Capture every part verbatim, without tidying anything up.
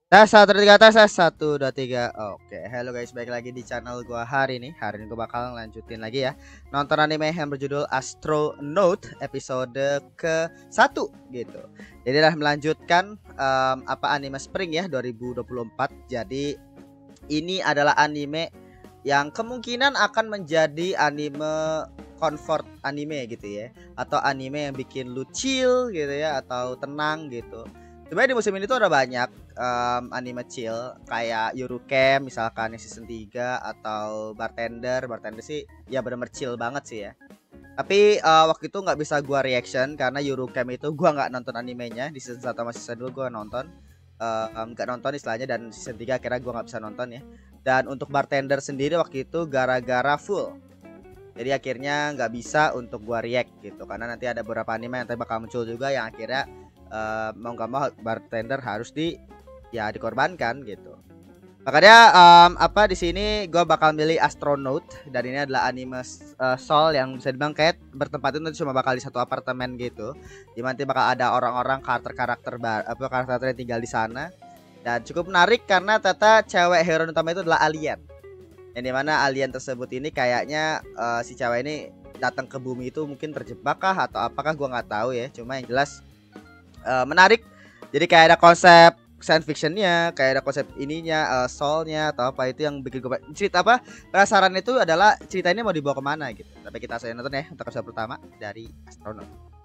Tes satu tiga tes tes satu dua tiga. Oke, hello guys, balik lagi di channel gua hari ini. Hari ini gua bakal lanjutin lagi ya nonton anime yang berjudul Astronaut episode ke satu gitu. Jadi lah melanjutkan um, apa anime Spring ya dua ribu dua puluh empat. Jadi ini adalah anime yang kemungkinan akan menjadi anime comfort anime gitu ya, atau anime yang bikin lu chill gitu ya, atau tenang gitu. Sebenarnya di musim ini tuh ada banyak um, anime chill kayak Eurocamp misalkan yang season tiga, atau Bartender. Bartender sih ya bener-bener chill banget sih ya. Tapi uh, waktu itu nggak bisa gua reaction karena Eurocamp itu gua nggak nonton animenya. Di season satu sama season dua gua nonton, uh, nggak nonton istilahnya, dan season tiga akhirnya gua nggak bisa nonton ya. Dan untuk Bartender sendiri waktu itu gara-gara full, jadi akhirnya nggak bisa untuk gua react gitu, karena nanti ada beberapa anime yang tadi bakal muncul juga yang akhirnya uh, mau nggak mau Bartender harus di ya dikorbankan gitu. Makanya um, apa di sini gue bakal milih Astronaut, dan ini adalah anime uh, Soul yang bisa dibilang kayak bertempat itu cuma bakal di satu apartemen gitu. Dimana nanti bakal ada orang-orang karakter-karakter bar apa karakter yang tinggal di sana. Dan cukup menarik karena ternyata cewek hero utama itu adalah alien. Yang dimana alien tersebut ini kayaknya uh, si cewek ini datang ke bumi itu mungkin terjebak kah atau apakah gue nggak tahu ya. Cuma yang jelas uh, menarik. Jadi kayak ada konsep science fictionnya, kayak ada konsep ininya, uh, soulnya atau apa itu yang bikin gue cerita apa penasaran itu adalah cerita ini mau dibawa kemana gitu. Tapi kita saya nonton ya untuk episode pertama dari Astronaut.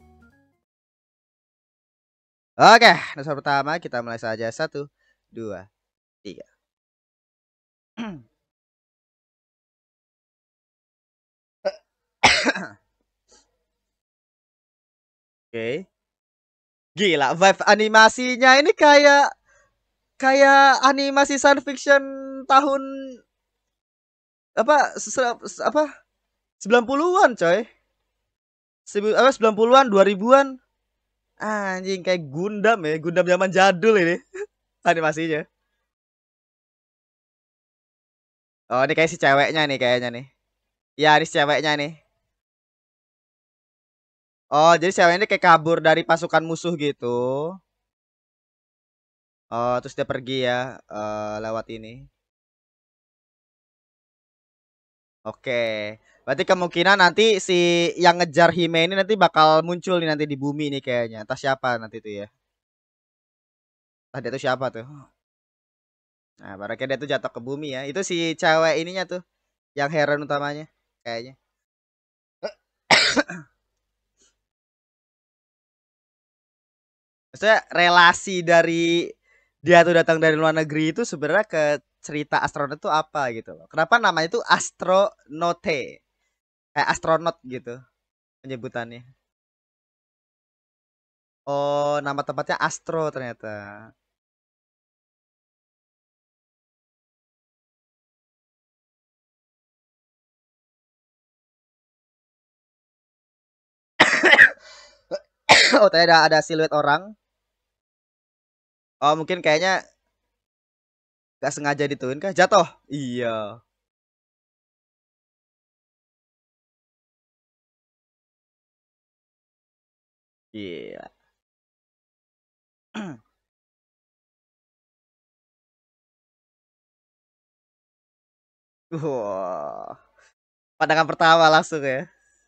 Oke, episode pertama kita mulai saja. Satu, dua, tiga. Oke, gila vibe animasinya ini kayak kayak animasi science fiction tahun apa se- apa sembilan puluhan coy. Sebi- apa sembilan puluhan dua ribuan. Anjing kayak Gundam ya, Gundam zaman jadul ini animasinya. Oh, ini kayak si ceweknya nih kayaknya nih. Ya, ini si ceweknya nih. Oh, jadi ceweknya ini kayak kabur dari pasukan musuh gitu. Oh, terus dia pergi ya eh, lewat ini. Oke. Berarti kemungkinan nanti si yang ngejar Hime ini nanti bakal muncul nih nanti di bumi nih kayaknya. Entah siapa nanti itu ya. Entah dia tuh siapa tuh. Nah, barangkali dia tuh jatuh ke bumi ya. Itu si cewek ininya tuh, yang heran utamanya kayaknya. Maksudnya relasi dari dia tuh datang dari luar negeri itu sebenarnya ke cerita astronot itu apa gitu loh. Kenapa namanya itu astronaute? Kayak astronot gitu penyebutannya. Oh, nama tempatnya Astro ternyata. Oh, ternyata ada, ada siluet orang. Oh, mungkin kayaknya gak sengaja dituin kah? Jatuh. Iya. Iya. Wah. Pandangan pertama langsung ya.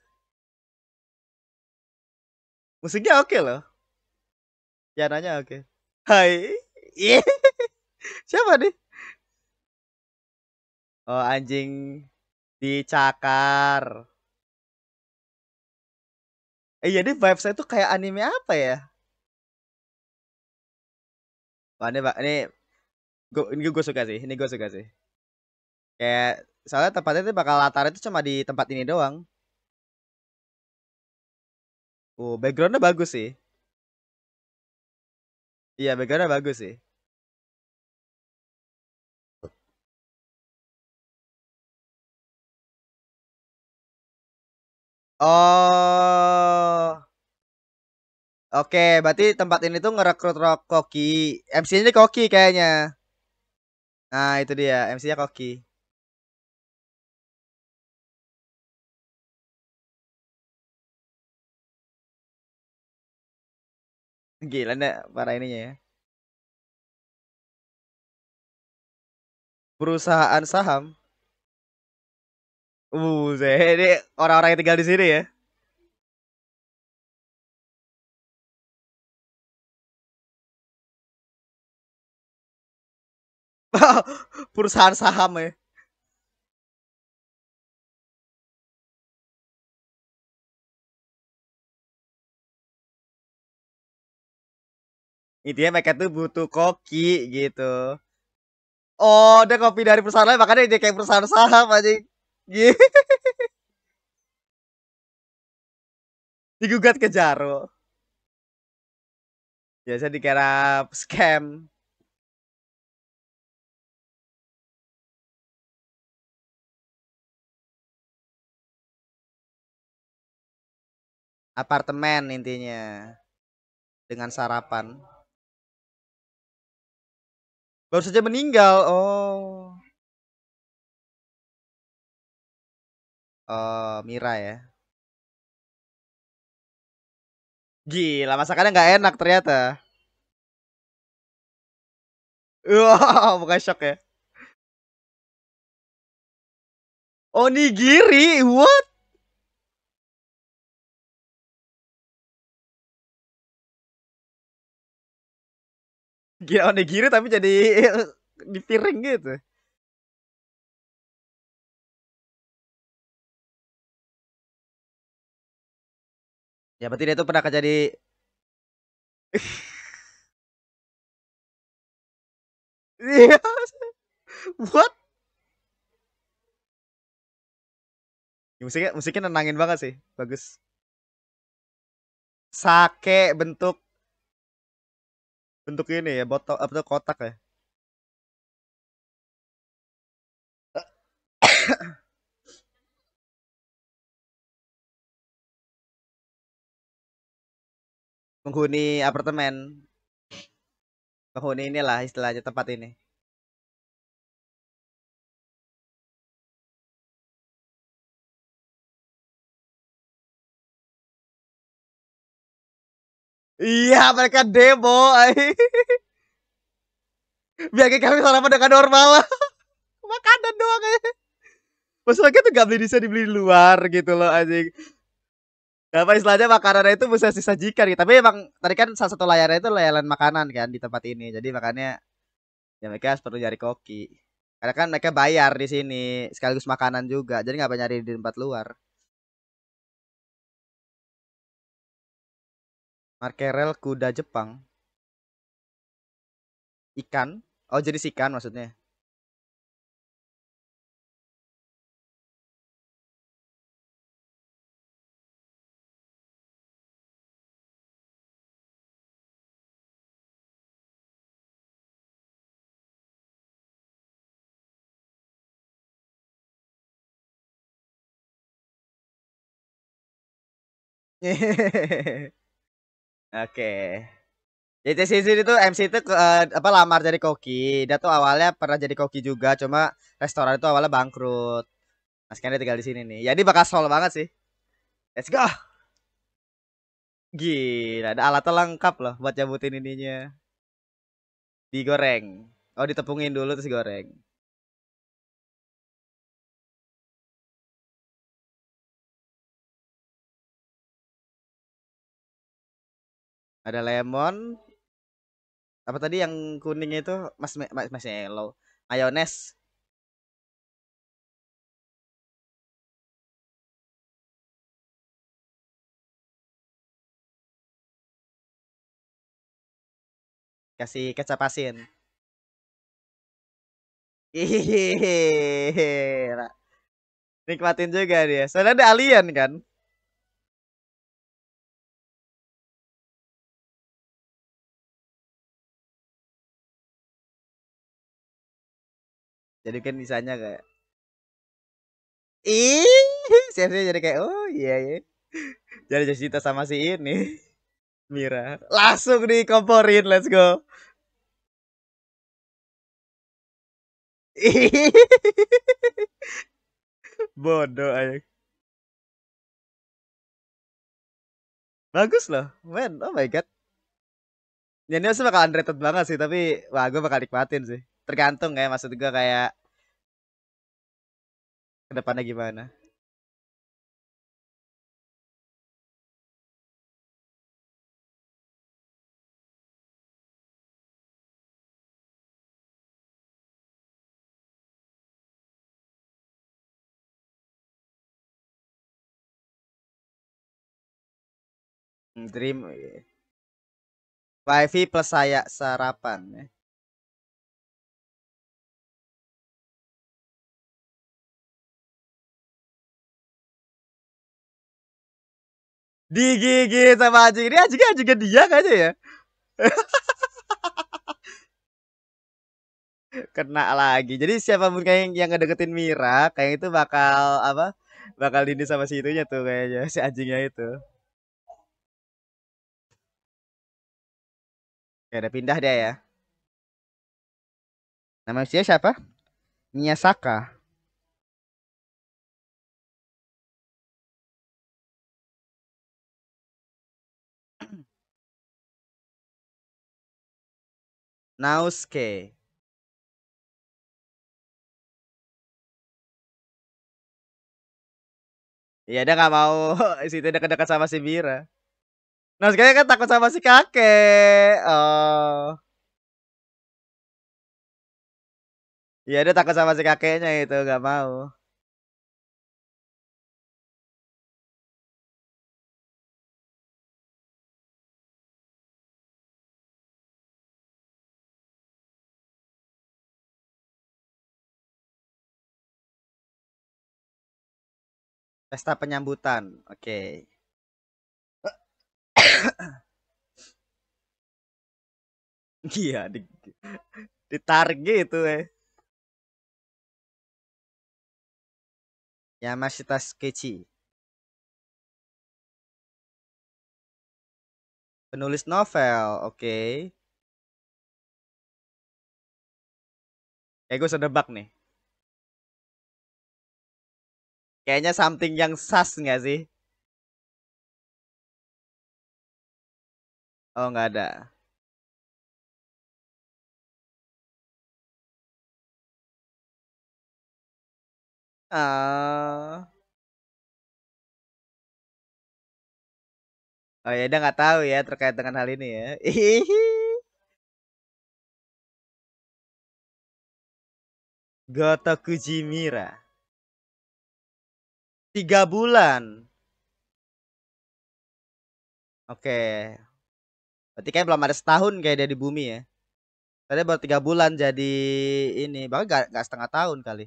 Musiknya oke loh. Pianonya oke. Hai. Iya. Siapa nih? Oh, anjing dicakar. Eh, jadi vibes saya tuh kayak anime apa ya? Wah, ini, Pak, ini gua, ini gue suka sih. Ini gue suka sih. Kayak soalnya tempatnya itu bakal latar itu cuma di tempat ini doang. Oh, backgroundnya bagus sih. Iya, backgroundnya bagus sih. Oh, oke. Berarti tempat ini tuh ngerekrut rock Koki. M C-nya Koki kayaknya. Nah, itu dia. M C-nya Koki. Gila nih para ininya ya. Perusahaan saham. Uh, ini orang-orang yang tinggal di sini ya. Perusahaan saham ya. Intinya mereka tuh butuh koki gitu. Oh, dia kopi dari perusahaan lain makanya dia kayak perusahaan saham aja. Gitu. Digugat ke Jaro. Biasa dikira scam. Apartemen intinya. Dengan sarapan. Baru saja meninggal. Oh. Oh, Mira ya. Gila, masakannya nggak enak ternyata. Wow, bukan shock ya. Onigiri, what? Gila onigiri tapi jadi di piring gitu. Ya berarti dia tuh pernah jadi Iya. What? Musiknya musiknya nenangin banget sih. Bagus. Sake bentuk bentuk ini ya, botol apa tuh kotak ya. Penghuni apartemen. Penghuni inilah istilahnya tempat ini. Iya, mereka demo. Biar kayak kami sarapan dengan normal. Makanan doang ya. Maksudnya tuh gak beli bisa dibeli di luar gitu loh anjing. Apa istilahnya makanan itu bisa disajikan gitu. Tapi emang tadi kan salah satu layarnya itu layanan makanan kan di tempat ini. Jadi makanya ya mereka harus perlu nyari koki. Karena kan mereka bayar di sini sekaligus makanan juga. Jadi nggak nyari di tempat luar. Markerel kuda Jepang. Ikan. Oh jenis ikan maksudnya. Oke. Jadi di sini tuh M C itu ke, eh, apa lamar jadi koki. Dia tuh awalnya pernah jadi koki juga, cuma restoran itu awalnya bangkrut. Nah, sekarang dia tinggal di sini nih. Jadi bakal sol banget sih. Let's go. Gila, ada alatnya lengkap loh buat nyabutin ininya. Digoreng. Oh, ditepungin dulu terus goreng. Ada lemon. Apa tadi yang kuningnya itu? Mas mas mas yellow. Mayones. Kasih kecap asin. Gila. Nikmatin juga dia. Soalnya ada alien kan. Jadi kan misalnya kayak ih, siap-siap jadi kayak oh iya iya. Jadi jadi cinta sama si ini. Mira. Langsung dikomporin, let's go. Bodoh aja. Bagus loh, men. Oh my god. Ya, ini pasti bakal underrated banget sih, tapi wah gue bakal nikmatin sih. Tergantung ya, maksud gue kayak Kedepannya gimana? Hmm, Dream Wifi plus saya sarapan ya. Digigit sama anjing ini, anjingnya anjingnya dia kayaknya ya. Kena lagi. Jadi siapapun kayak yang, yang ngedeketin Mira, kayak itu bakal apa? Bakal ini sama si itunya tuh kayaknya, si anjingnya itu. Ya udah pindah dia ya. Nama usia siapa? Miyasaka. Naosuke. Ya dia nggak mau situ dekat-dekat sama si Mira. Naosuke kan takut sama si kakek. Oh. Ya dia takut sama si kakeknya itu, nggak mau. Pesta penyambutan. Oke. Iya, di, ditarik gitu eh. Yamashita Skechi. Penulis novel. Oke. Kayak gue sedebak nih. Kayaknya something yang sas nggak sih? Oh nggak ada. Ah. Oh ya, dia nggak tahu ya terkait dengan hal ini ya. Gotokujimira. Tiga bulan. Oke. Berarti kayak belum ada setahun kayak dia di bumi ya. Tadi baru tiga bulan jadi ini. Bahkan gak, gak setengah tahun kali.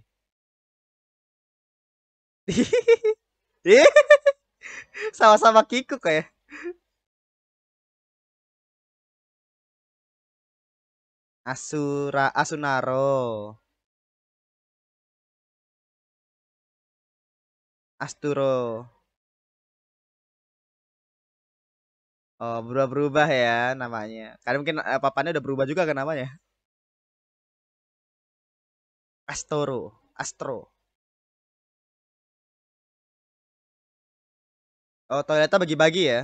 Sama-sama kikuk kayak. Asura, Asunaro. Asturo. Oh, berubah-berubah ya namanya. Karena mungkin eh, papannya udah berubah juga kan namanya. Astoro, Astro. Oh, toiletnya bagi-bagi ya.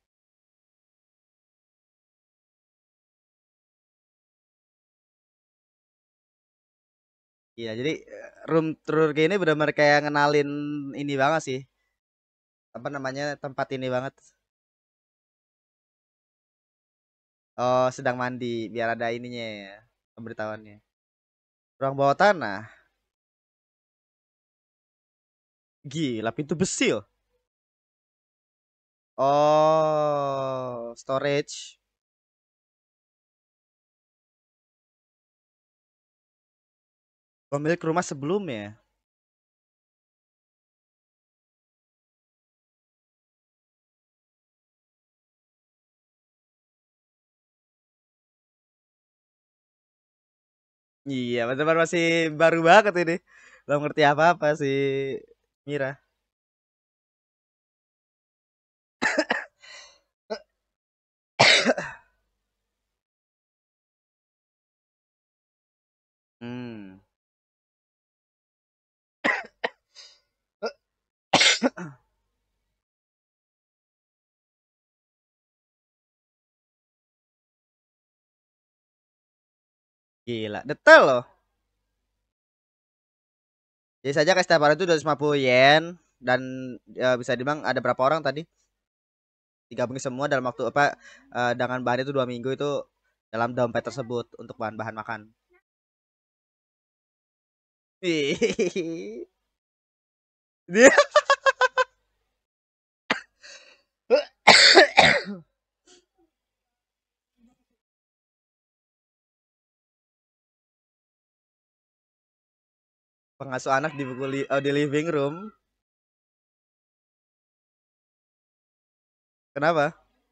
Iya, jadi eh, room tour kayak ini benar-benar kayak ngenalin ini banget sih. Apa namanya tempat ini banget. Oh, sedang mandi biar ada ininya ya, pemberitahuannya. Ruang bawah tanah. Gila, pintu besi loh. Oh, storage. Pemilik rumah sebelumnya. Iya, benar masih baru banget ini. Belum ngerti apa-apa sih Mira. Hmm. Gila, detail loh. Biasa aja kayak setiap hari itu dua ratus lima puluh yen dan ya, bisa dibilang ada berapa orang tadi? Digabungin semua dalam waktu apa eh, dengan bahan itu dua minggu itu dalam dompet tersebut untuk bahan-bahan makan. Dia pengasuh anak di buku li- oh, di living room. Kenapa?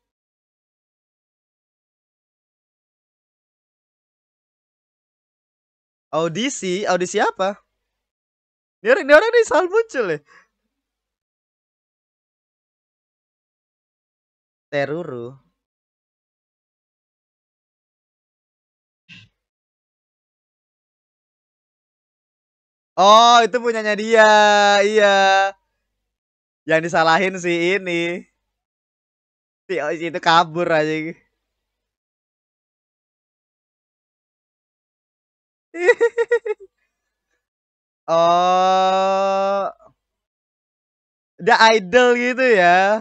Audisi, audisi apa? Ini orang, ini orang nih selalu muncul ya. Teruru. Oh, itu punyanya dia. Iya. Yang disalahin si ini. Si oh, si itu kabur aja. Oh, dia idol gitu ya.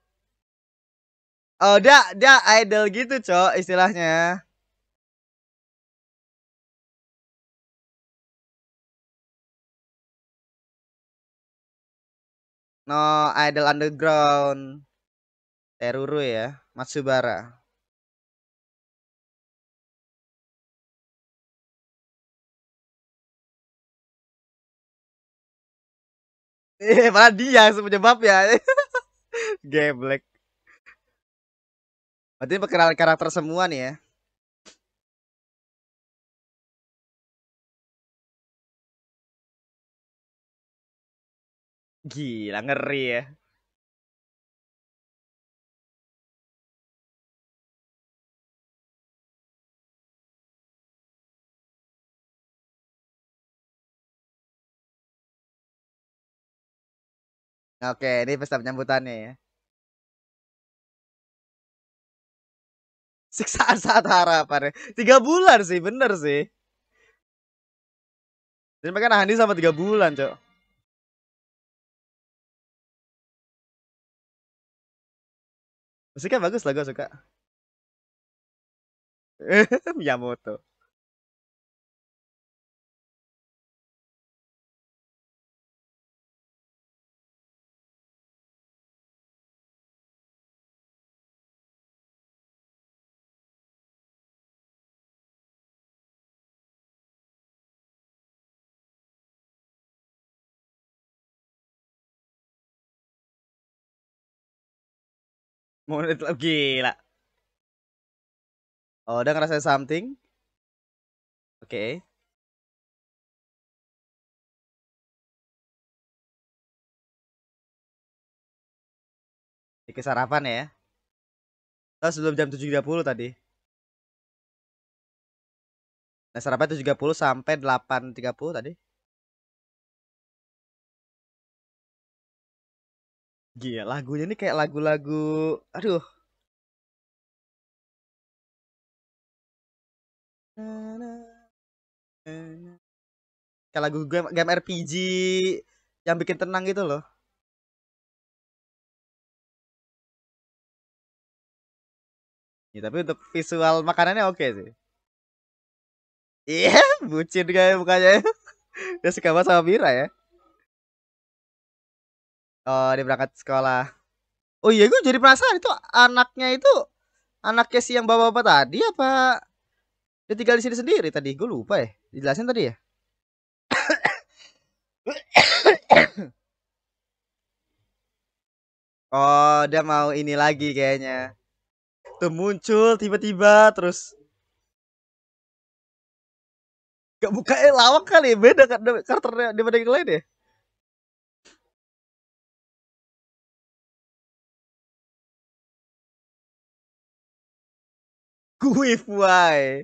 Oh, dia dia idol gitu, Cok, istilahnya. No, idol underground. Teruru ya, Matsubara. Eh, malah dia yang penyebabnya. Geblek. Berarti perkenalan karakter semua nih ya. Gila, ngeri ya. Oke, ini pesta penyambutannya ya. Siksaan saat harapan ya. Tiga bulan sih, bener sih. Jadi mereka nahan diri sama tiga bulan, Cok. Musiknya bagus lah, gue suka. Miyamoto. Mau gila. Oh, udah ngerasain something? Oke. Okay. Dikit sarapan ya. Terus sebelum jam tujuh tiga puluh tadi. Nah, sarapan tujuh tiga puluh sampai delapan tiga puluh tadi. Gila, lagunya ini kayak lagu-lagu aduh. Kayak lagu game, game R P G yang bikin tenang gitu loh. Ya, tapi untuk visual makanannya oke sih. Iya, bucin kayak mukanya. Dia suka banget sama Mira ya. Oh, dia berangkat sekolah. Oh iya, gue jadi penasaran itu anaknya itu anaknya si yang bapak-bapak tadi apa dia tinggal di sini sendiri tadi? Gue lupa ya. Dijelasin tadi ya. Oh, dia mau ini lagi kayaknya. Tuh muncul tiba-tiba terus gak buka eh lawak kali ya. Beda kan karakternya daripada yang lain ya. Kuif why.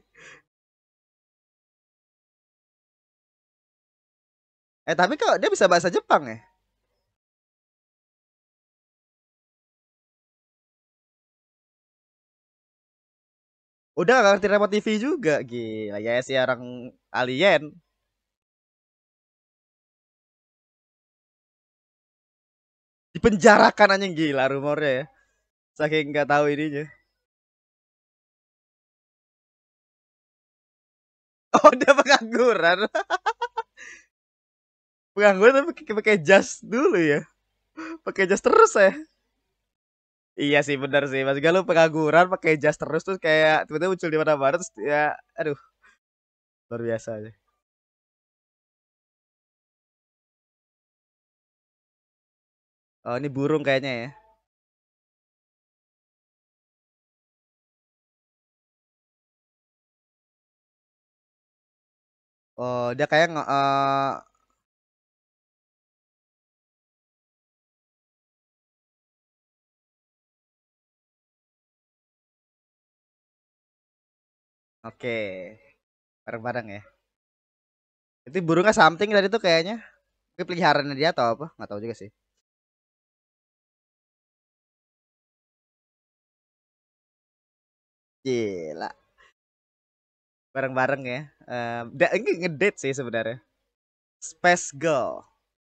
Eh tapi kok dia bisa bahasa Jepang ya? Udah gak ngerti remote T V juga. Gila ya si orang alien. Dipenjarakan anjing, gila rumornya ya. Saking nggak tahu ininya. Oh, dia pengangguran. Pengangguran tapi pakai pakai jas dulu ya. Pakai jas terus ya. Iya sih benar sih. Mas Galuh pengangguran pakai jas terus terus kayak tiba-tiba muncul di mana-mana terus ya aduh, luar biasa aja. Oh, ini burung kayaknya ya. Oh, dia kayak nge eh, oke. Bareng-bareng ya. Itu burungnya something tadi tuh kayaknya. Itu peliharaannya dia atau apa? Nggak tahu juga sih. Gila. Bareng-bareng ya. Eh, da- ini ngedate sih sebenarnya. Space Girl.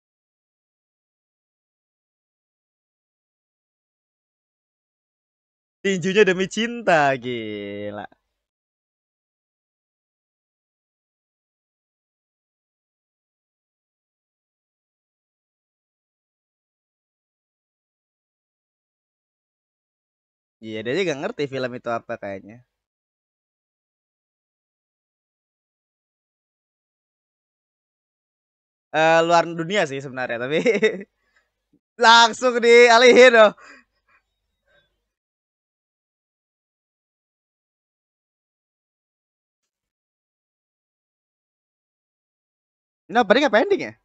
Tinjunya demi cinta, gila. Iya, dia juga ngerti film itu apa kayaknya. Eh, luar dunia sih sebenarnya, tapi langsung dialihin loh. Ini opening apa ending ya?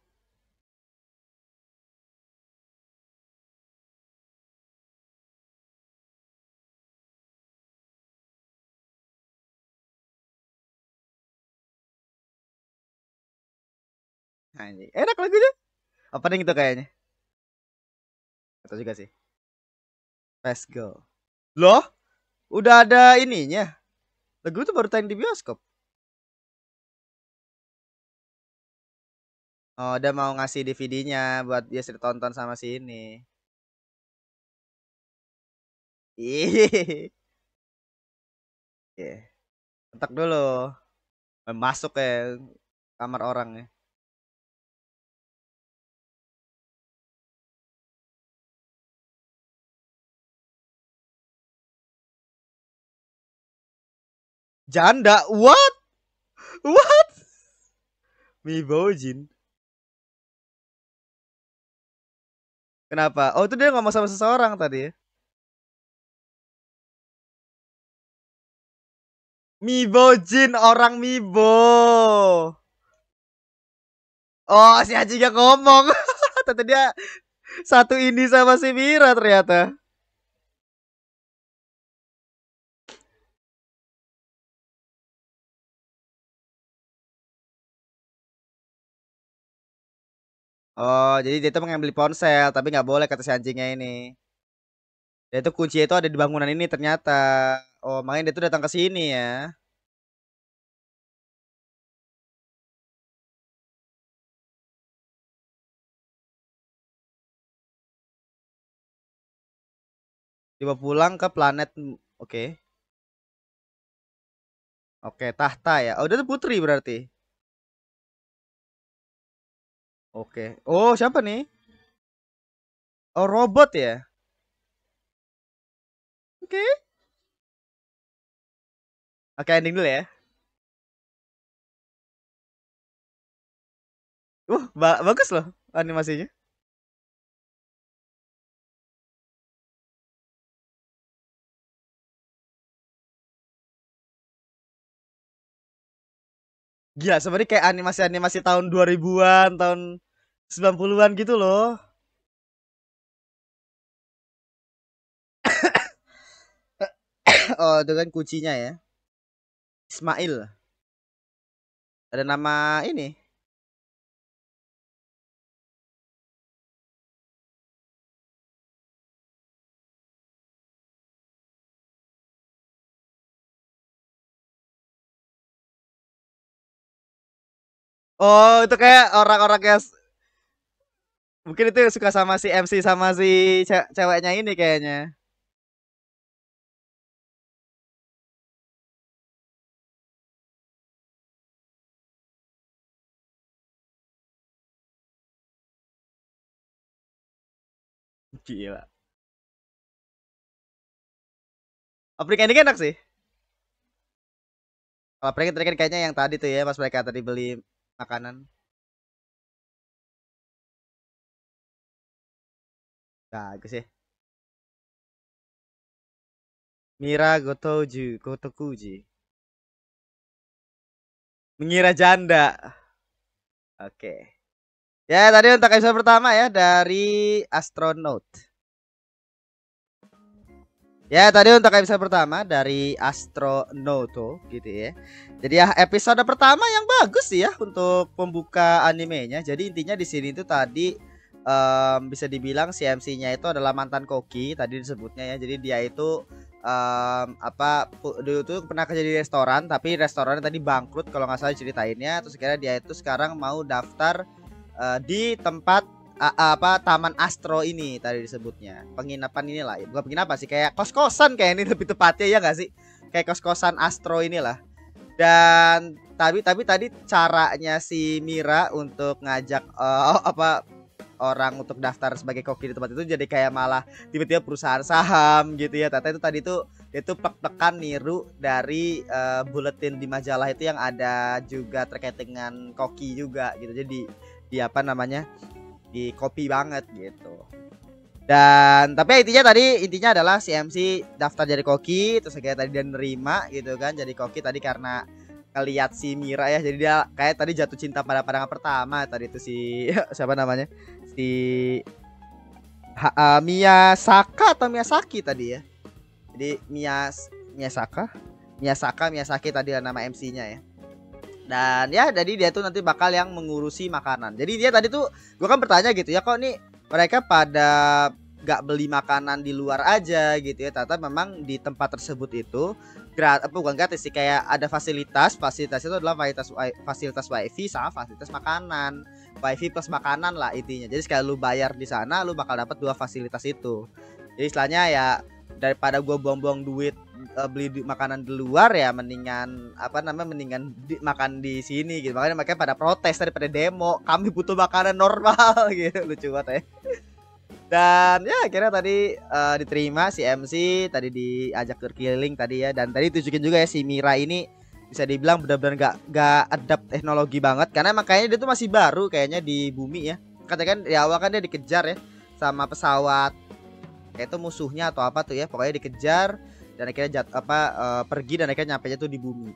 Anjing. Enak lagunya. Opening itu kayaknya. Atau juga sih. Let's go. Loh, udah ada ininya. Lagu itu baru tayang di bioskop. Oh, dia mau ngasih D V D-nya buat dia ditonton sama si ini. Ih. Oke. Entak dulu. Masuk ke kamar orang ya. Janda. What? What? Mi Bojin. Kenapa? Oh, itu dia ngomong sama seseorang tadi ya. Mi Bojin orang Mibo. Oh, si Haji gak ngomong. Ternyata dia satu ini sama si Mira ternyata. Oh, jadi dia tuh pengen beli ponsel, tapi nggak boleh kata si anjingnya ini. Dia tuh kunci itu ada di bangunan ini ternyata. Oh, makanya dia tuh datang ke sini ya. Dibawa pulang ke planet. Oke. Oke, tahta ya. Oh, dia tuh putri berarti. Oke. Oh, siapa nih? Oh, robot ya. Oke. Oke, ending dulu ya. Uh, ba- bagus loh animasinya. Gila, sebenarnya kayak animasi-animasi tahun dua ribuan-an, tahun sembilan puluhan-an gitu loh. Oh, dengan kuncinya ya. Ismail. Ada nama ini. Oh, itu kayak orang-orang yang Mungkin itu suka sama si M C sama si ce- ceweknya ini kayaknya. Gila. Opening ending enak sih. Kalau opening tadi kan kayaknya yang tadi tuh ya pas mereka tadi beli makanan. Bagus sih. Mira Gotoju, Gotokuji. Mengira janda. Oke. Ya tadi untuk episode pertama ya dari Astronaut. Ya tadi untuk episode pertama dari Astronauto gitu ya. Jadi ya episode pertama yang bagus sih ya untuk pembuka animenya. Jadi intinya di sini tuh tadi em, bisa dibilang si M C-nya itu adalah mantan koki tadi disebutnya ya. Jadi dia itu em, apa pu- dulu tuh pernah kerja di restoran tapi restorannya tadi bangkrut kalau nggak salah ceritainnya. Terus akhirnya dia itu sekarang mau daftar eh, di tempat a- a- apa Taman Astro ini tadi disebutnya penginapan inilah ya, bukan penginapan sih kayak kos-kosan kayak ini lebih tepatnya ya nggak sih kayak kos-kosan Astro inilah dan tapi tapi tadi caranya si Mira untuk ngajak eh, apa orang untuk daftar sebagai koki di tempat itu jadi kayak malah tiba-tiba perusahaan saham gitu ya Tata itu tadi tuh dia tuh plek-plekan niru dari eh, buletin di majalah itu yang ada juga terkait dengan koki juga gitu jadi di apa namanya di copy banget gitu. Dan tapi intinya tadi intinya adalah si M C daftar jadi koki terus kayak tadi dia nerima gitu kan jadi koki tadi karena ngeliat si Mira ya jadi dia kayak tadi jatuh cinta pada pandangan pertama tadi itu si siapa namanya si ha, uh, Miyasaka atau Miyasaki tadi ya jadi Miyas Miyasaka Miyasaka Miyasaki tadi nama M C-nya ya dan ya jadi dia tuh nanti bakal yang mengurusi makanan jadi dia tadi tuh gue kan bertanya gitu ya kok nih mereka pada gak beli makanan di luar aja gitu ya ternyata memang di tempat tersebut itu gratis bukan gratis sih kayak ada fasilitas fasilitas itu adalah fasilitas fasilitas wifi sama fasilitas makanan wifi plus makanan lah intinya jadi sekali lu bayar di sana lu bakal dapat dua fasilitas itu jadi istilahnya ya daripada gua buang-buang duit uh, beli di, makanan di luar ya mendingan apa namanya mendingan di, makan di sini gitu makanya makanya pada protes daripada demo kami butuh makanan normal gitu lucu banget ya dan ya akhirnya tadi uh, diterima si M C tadi diajak berkeliling tadi ya dan tadi tunjukin juga ya si Mira ini bisa dibilang benar-benar gak gak adapt teknologi banget karena makanya dia tuh masih baru kayaknya di bumi ya katanya kan di awal kan dia dikejar ya sama pesawat kayak itu musuhnya atau apa tuh ya pokoknya dikejar dan akhirnya jat, apa uh, pergi dan akhirnya nyampe nya tuh di bumi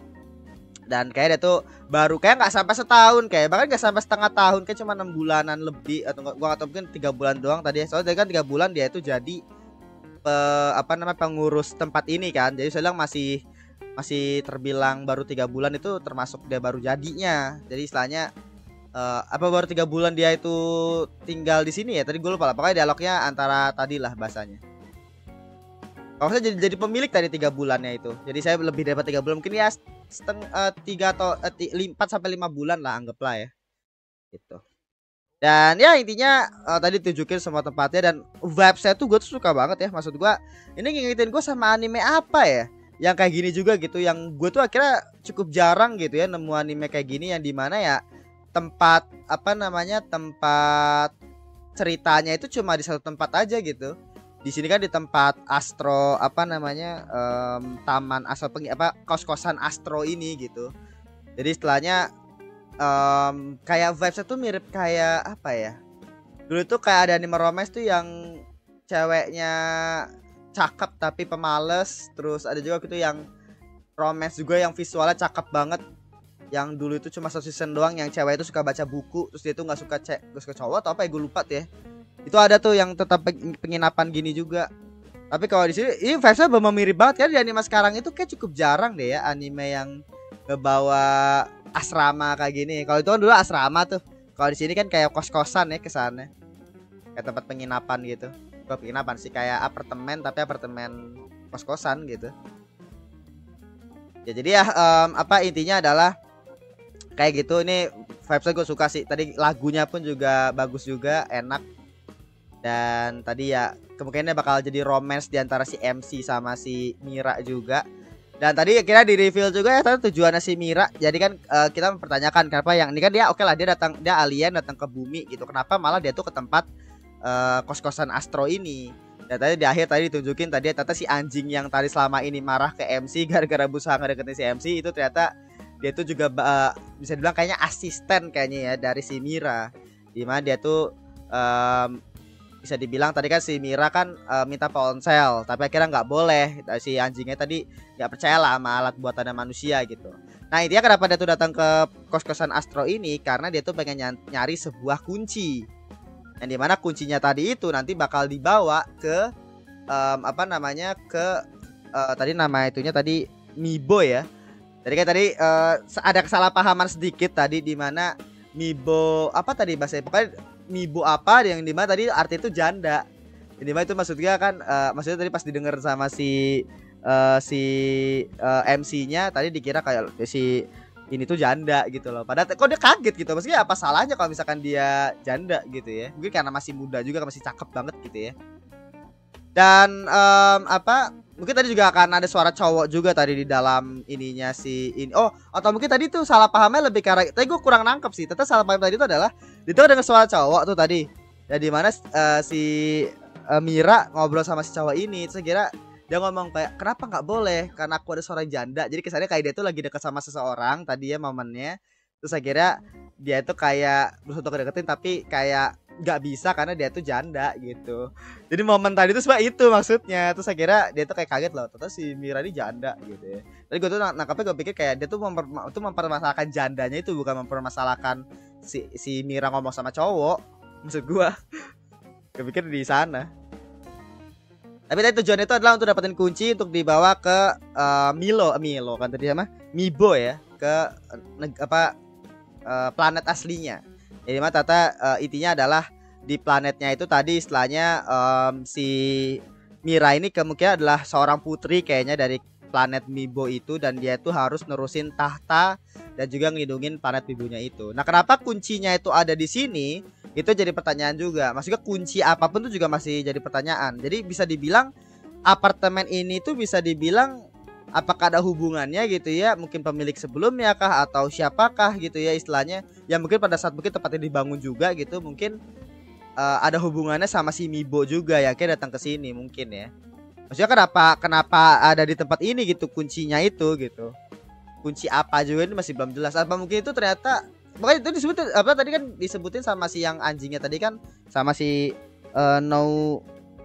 dan kayak dia tuh baru kayak nggak sampai setahun kayak bahkan nggak sampai setengah tahun kayak cuma enam bulanan lebih atau gua nggak tahu mungkin tiga bulan doang tadi ya soalnya kan tiga bulan dia itu jadi pe, apa namanya pengurus tempat ini kan jadi saya bilang masih masih terbilang baru tiga bulan itu termasuk dia baru jadinya jadi istilahnya uh, apa baru tiga bulan dia itu tinggal di sini ya tadi gue lupa lah pokoknya dialognya antara tadi lah bahasanya kalau saya jadi jadi pemilik tadi tiga bulannya itu jadi saya lebih dari tiga bulan mungkin ya setengah uh, tiga atau uh, empat sampai lima bulan lah anggaplah ya gitu dan ya intinya uh, tadi tunjukin semua tempatnya dan vibes saya tuh gue tuh suka banget ya maksud gue ini ngingetin gue sama anime apa ya yang kayak gini juga gitu yang gue tuh akhirnya cukup jarang gitu ya nemu anime kayak gini yang dimana ya tempat apa namanya tempat ceritanya itu cuma di satu tempat aja gitu di sini kan di tempat Astro apa namanya um, taman Astro pengi apa kos-kosan Astro ini gitu jadi istilahnya um, kayak vibesnya tuh mirip kayak apa ya dulu tuh kayak ada anime romance tuh yang ceweknya cakep tapi pemales terus ada juga gitu yang romance juga yang visualnya cakep banget yang dulu itu cuma satu season doang yang cewek itu suka baca buku terus dia tuh nggak suka cek gak suka cowok atau apa ya gue lupa tuh ya itu ada tuh yang tetap penginapan gini juga tapi kalau di sini ini vibesnya belum mirip banget kan di anime sekarang itu kayak cukup jarang deh ya anime yang ngebawa asrama kayak gini kalau itu kan dulu asrama tuh kalau di sini kan kayak kos-kosan ya kesannya kayak tempat penginapan gitu bukan penginapan sih kayak apartemen tapi apartemen kos-kosan gitu ya jadi ya um, apa intinya adalah kayak gitu ini vibesnya gue suka sih. Tadi lagunya pun juga bagus juga, enak. Dan tadi ya kemungkinannya bakal jadi romance di antara si M C sama si Mira juga. Dan tadi kira di reveal juga ya tadi tujuannya si Mira. Jadi kan uh, kita mempertanyakan kenapa yang ini kan dia oke okay lah dia datang dia alien datang ke bumi gitu. Kenapa malah dia tuh ke tempat uh, kos-kosan Astro ini. Dan tadi di akhir tadi ditunjukin tadi ternyata si anjing yang tadi selama ini marah ke M C gara-gara berusaha ngedeketin si M C itu ternyata dia tuh juga uh, bisa dibilang kayaknya asisten kayaknya ya dari si Mira. Dimana dia tuh um, bisa dibilang tadi kan si Mira kan uh, minta ponsel tapi akhirnya nggak boleh. Si anjingnya tadi nggak percaya lah sama alat buatannya manusia gitu. Nah intinya kenapa dia tuh datang ke kos-kosan Astro ini karena dia tuh pengen nyari sebuah kunci yang dimana kuncinya tadi itu nanti bakal dibawa ke um, apa namanya ke uh, tadi nama itunya tadi Mibo ya. Jadi kan tadi uh, ada kesalahpahaman sedikit tadi dimana Mibo apa tadi bahasa pokoknya Mibo apa yang dimana tadi arti itu janda. Yang dimana itu maksudnya kan uh, maksudnya tadi pas didengar sama si uh, si uh, M C-nya tadi dikira kayak si ini tuh janda gitu loh. Padahal kok dia kaget gitu. Maksudnya apa salahnya kalau misalkan dia janda gitu ya. Mungkin karena masih muda juga masih cakep banget gitu ya. Dan um, apa mungkin tadi juga akan ada suara cowok juga tadi di dalam ininya si ini. Oh, atau mungkin tadi tuh salah pahamnya lebih karena tadi gue kurang nangkep sih. Ternyata salah paham tadi itu adalah itu dengan suara cowok tuh tadi. Ya di mana uh, si uh, Mira ngobrol sama si cowok ini. Terus kira dia ngomong kayak kenapa nggak boleh? Karena aku ada suara janda. Jadi kesannya kayak dia tuh lagi deket sama seseorang tadi ya momennya. Terus akhirnya dia tuh kayak berusaha untuk deketin tapi kayak nggak bisa karena dia tuh janda gitu. Jadi momen tadi tuh sebenarnya itu maksudnya. Terus akhirnya dia tuh kayak kaget loh. Ternyata si Mira ini janda gitu ya. Jadi gue tuh nangkapnya gue pikir kayak dia tuh memper, tuh mempermasalahkan jandanya itu bukan mempermasalahkan si si Mira ngomong sama cowok. Maksud gue. Gue pikir di sana. Tapi tadi tujuannya itu adalah untuk dapetin kunci untuk dibawa ke uh, Milo, Milo kan tadi sama Mibo ya ke uh, apa uh, planet aslinya. Jadi mah tata uh, intinya adalah di planetnya itu tadi istilahnya um, si Mira ini kemungkinan adalah seorang putri kayaknya dari planet Mibo itu dan dia itu harus nerusin tahta dan juga ngelindungin planet Mibonya itu. Nah, kenapa kuncinya itu ada di sini? Itu jadi pertanyaan juga. Maksudnya kunci apapun itu juga masih jadi pertanyaan. Jadi bisa dibilang apartemen ini tuh bisa dibilang apakah ada hubungannya gitu ya, mungkin pemilik sebelumnya kah atau siapakah gitu ya istilahnya. Ya mungkin pada saat mungkin tempatnya dibangun juga gitu, mungkin uh, ada hubungannya sama si Mibo juga ya, kayak datang ke sini mungkin ya. Maksudnya kenapa kenapa ada di tempat ini gitu kuncinya itu gitu. Kunci apa juga ini masih belum jelas. Apa mungkin itu ternyata makanya itu disebut apa tadi kan disebutin sama si yang anjingnya tadi kan sama si uh, No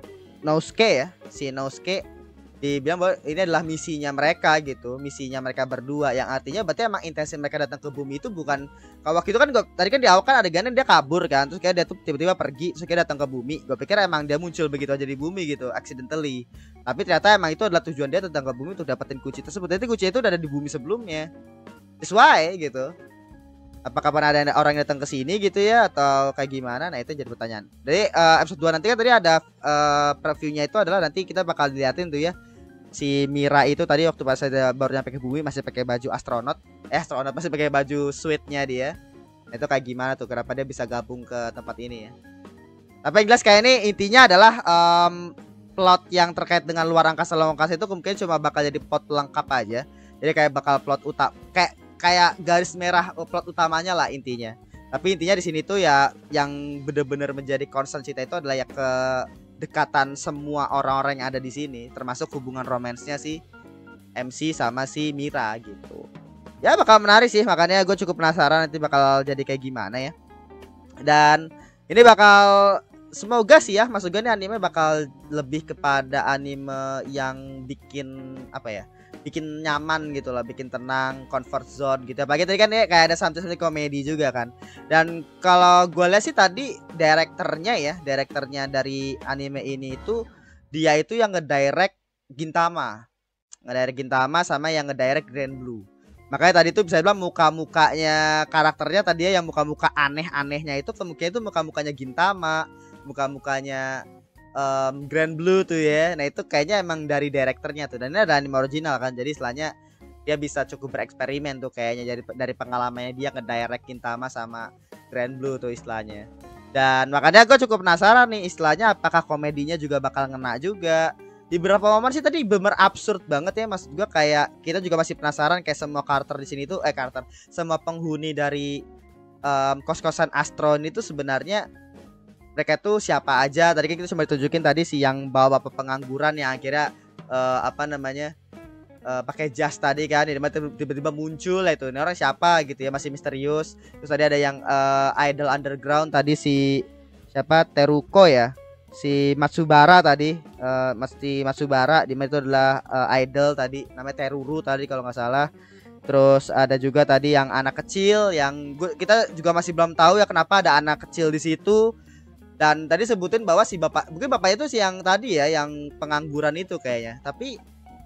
Nosuke ya, si Nosuke dibilang bahwa ini adalah misinya mereka gitu, misinya mereka berdua yang artinya berarti emang intensi mereka datang ke bumi itu bukan kalau waktu itu kan gua, tadi kan di awal kan adegannya dia kabur kan terus kayak dia tuh tiba-tiba pergi terus kayak datang ke bumi. Gue pikir emang dia muncul begitu aja di bumi gitu accidentally, tapi ternyata emang itu adalah tujuan dia datang ke bumi untuk dapetin kunci tersebut. Jadi kunci itu udah ada di bumi sebelumnya. That's why gitu. Apakah pernah ada orang yang datang ke sini gitu ya atau kayak gimana? Nah itu jadi pertanyaan. Jadi uh, episode dua nanti kan tadi ada uh, previewnya itu adalah nanti kita bakal diliatin tuh ya si Mira itu tadi waktu pas saya baru nyampe ke bumi masih pakai baju astronot, eh astronot masih pakai baju suitnya dia. Nah, itu kayak gimana tuh? Kenapa dia bisa gabung ke tempat ini ya? Tapi yang jelas kayak ini intinya adalah um, plot yang terkait dengan luar angkasa luar angkasa itu mungkin cuma bakal jadi plot pelengkap aja. Jadi kayak bakal plot utama kayak kayak garis merah plot utamanya lah intinya. Tapi intinya di sini tuh ya yang bener-bener menjadi concern kita itu adalah ya ke dekatan semua orang-orang yang ada di sini, termasuk hubungan romansnya si M C sama si Mira gitu. Ya bakal menarik sih, makanya gue cukup penasaran nanti bakal jadi kayak gimana ya. Dan ini bakal semoga sih ya, maksud gue ini anime bakal lebih kepada anime yang bikin apa ya, bikin nyaman gitu lah, bikin tenang, comfort zone gitu. Apalagi tadi kan ya kayak ada something komedi juga kan. Dan kalau gue lihat sih tadi direkturnya ya, direkturnya dari anime ini itu dia itu yang ngedirect Gintama, ngedirect Gintama sama yang ngedirect Grand Blue. Makanya tadi tuh bisa bilang muka-mukanya karakternya tadi ya yang muka-muka aneh-anehnya itu kemungkinan itu muka-mukanya Gintama, muka-mukanya Um, Grand Blue tuh ya. Nah itu kayaknya emang dari direkturnya tuh. Dan ini ada anime original kan. Jadi istilahnya dia bisa cukup bereksperimen tuh kayaknya dari dari pengalamannya dia ngedirect Gintama sama Grand Blue tuh istilahnya. Dan makanya gue cukup penasaran nih istilahnya apakah komedinya juga bakal ngena juga. Di beberapa momen sih tadi bener absurd banget ya, maksud gue kayak kita juga masih penasaran kayak semua karakter di sini tuh eh karakter semua penghuni dari um, kos-kosan Astro ini tuh sebenarnya mereka tuh siapa aja. Tadi kan kita cuma ditunjukin tadi si yang bawa bapak pengangguran yang akhirnya uh, apa namanya uh, pakai jas tadi kan, tiba-tiba muncul lah itu. Ini orang siapa gitu ya, masih misterius. Terus tadi ada yang uh, idol underground tadi si siapa Teruko ya. Si Matsubara tadi, uh, Masti Matsubara di mana itu adalah uh, idol tadi, namanya Teruru tadi kalau nggak salah. Terus ada juga tadi yang anak kecil yang gua, kita juga masih belum tahu ya kenapa ada anak kecil di situ. Dan tadi sebutin bahwa si bapak, mungkin bapaknya itu si yang tadi ya, yang pengangguran itu kayaknya. Tapi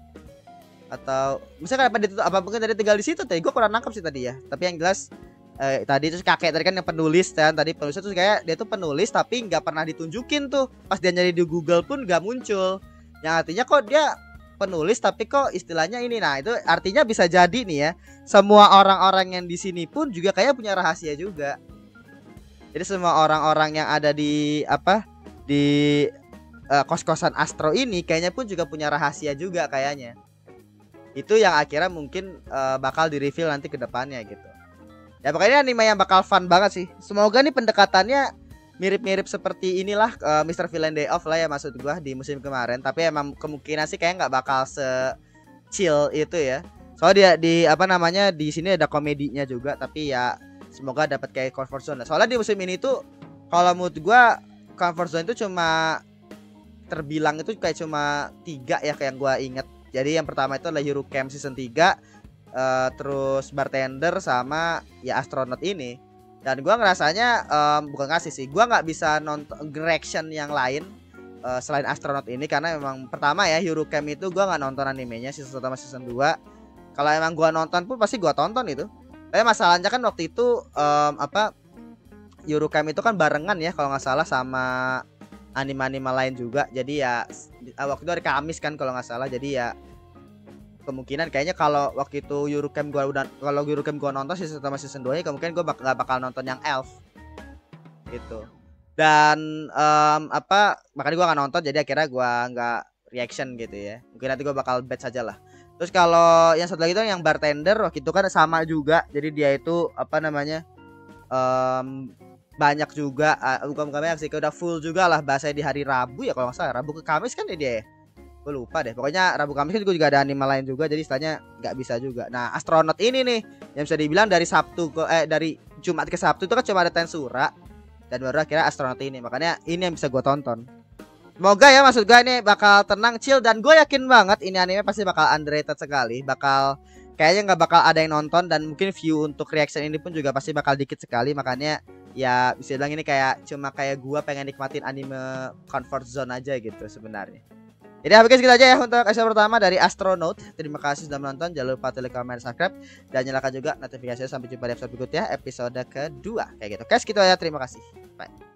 atau misalnya kenapa ditutup, apa mungkin tadi tinggal di situ tadi, gue kurang nangkep sih tadi ya. Tapi yang jelas eh, tadi terus kakek tadi kan yang penulis kan, tadi penulis itu kayak dia tuh penulis tapi nggak pernah ditunjukin tuh, pas dia nyari di Google pun nggak muncul, yang artinya kok dia penulis tapi kok istilahnya ini. Nah itu artinya bisa jadi nih ya, semua orang-orang yang di sini pun juga kayak punya rahasia juga. Jadi semua orang-orang yang ada di apa di uh, kos-kosan Astro ini kayaknya pun juga punya rahasia juga kayaknya. Itu yang akhirnya mungkin uh, bakal di reveal nanti ke depannya gitu. Ya pokoknya anime yang bakal fun banget sih. Semoga nih pendekatannya mirip-mirip seperti inilah uh, Mister Villain Day Off lah ya maksud gua di musim kemarin. Tapi emang kemungkinan sih kayak nggak bakal se chill itu ya. Soalnya dia di apa namanya di sini ada komedinya juga, tapi ya semoga dapat kayak comfort zone. Soalnya di musim ini tuh kalau menurut gua comfort zone itu cuma terbilang itu kayak cuma tiga ya kayak yang gua inget. Jadi yang pertama itu adalah Hero Camp season tiga, uh, terus Bartender sama ya Astronaut ini. Dan gua ngerasanya um, bukan ngasih sih, gua nggak bisa nonton reaction yang lain uh, selain Astronaut ini karena memang pertama ya Hero Camp itu gua nggak nonton animenya season satu sama season dua. Kalau emang gua nonton pun pasti gua tonton itu. Tapi masalahnya kan waktu itu um, apa Hero Camp itu kan barengan ya kalau nggak salah sama anime-anime lain juga. Jadi ya waktu itu hari Kamis kan kalau nggak salah. Jadi ya kemungkinan kayaknya kalau waktu itu Eurocamp gua udah kalau Eurocamp gua nonton season sama season dua nya kemungkinan gua bak gak bakal nonton yang Elf gitu. Dan um, apa makanya gua nggak nonton, jadi akhirnya gua nggak reaction gitu ya. Mungkin nanti gua bakal bet saja lah. Terus kalau yang satu lagi itu yang Bartender waktu itu kan sama juga. Jadi dia itu apa namanya um, banyak juga uh, bukan bukan banyak sih, udah full juga lah bahasanya di hari Rabu ya kalau nggak salah, Rabu ke Kamis kan dia, dia ya. Gue lupa deh, pokoknya Rabu Kamis kan juga ada anime lain juga, jadi istilahnya nggak bisa juga. Nah Astronaut ini nih yang bisa dibilang dari Sabtu ke eh dari Jumat ke Sabtu itu kan cuma ada Tensura dan baru akhirnya Astronaut ini, makanya ini yang bisa gue tonton. Semoga ya maksud gue ini bakal tenang chill, dan gue yakin banget ini anime pasti bakal underrated sekali, bakal kayaknya nggak bakal ada yang nonton, dan mungkin view untuk reaction ini pun juga pasti bakal dikit sekali. Makanya ya bisa bilang ini kayak cuma kayak gue pengen nikmatin anime comfort zone aja gitu sebenarnya. Jadi habis segitu aja ya untuk episode pertama dari Astronaut. Terima kasih sudah menonton. Jangan lupa like, comment, subscribe, dan nyalakan juga notifikasinya. Sampai jumpa di episode berikutnya, episode kedua kayak gitu. Oke, segitu aja. Terima kasih. Bye.